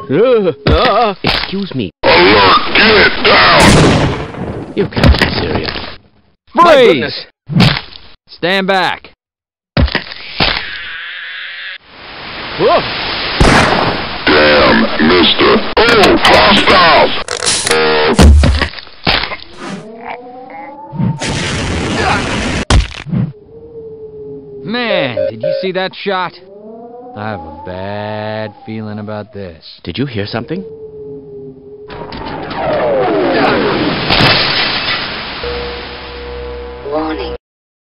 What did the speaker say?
Excuse me. Alert! Get down! You can't be serious. My goodness! Stand back. Whoa! Damn, mister! Oh, hostiles! Man, did you see that shot? I have a bad feeling about this. Did you hear something?